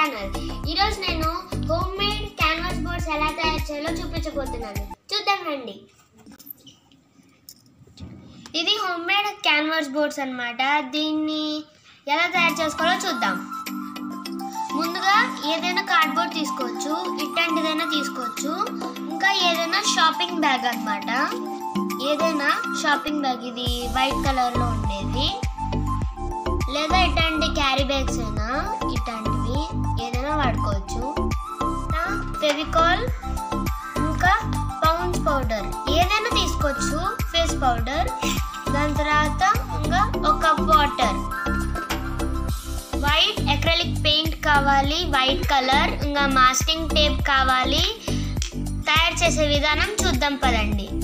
Channel. ఈరోజు నేను home made canvas boards ఎలా తయారు చేయాలో చూపించబోతున్నాను. చూద్దాం రండి. ఇది హోమ్ మేడ్ క్యాన్వాస్ బోర్డ్స్ అన్నమాట. దీన్ని ఎలా తయారు చేసుకోవాలో చూద్దాం. ముందుగా ఏదైనా కార్డ్బోర్డ్ తీసుకోవచ్చు, ఇట్లాంటిదైనా తీసుకోవచ్చు, ఇంకా ఏదైనా షాపింగ్ బ్యాగ్ అన్నమాట. ఏదైనా షాపింగ్ బ్యాగ్, ఇది వైట్ కలర్లో ఉండేది, లేదా ఇట్లాంటి క్యారీ బ్యాగ్స్ అయినా ఇట్లాంటివి ఏదైనా వాడుకోవచ్చు. ఫెవికాల్, ఇంకా పౌండ్స్ పౌడర్ ఏదైనా తీసుకోవచ్చు, ఫేస్ పౌడర్, దాని తర్వాత ఇంకా ఒక cup water, white acrylic paint కావాలి, వైట్ కలర్, ఇంకా మాస్కింగ్ టేప్ కావాలి. తయారు చేసే విధానం చూద్దాం పదండి.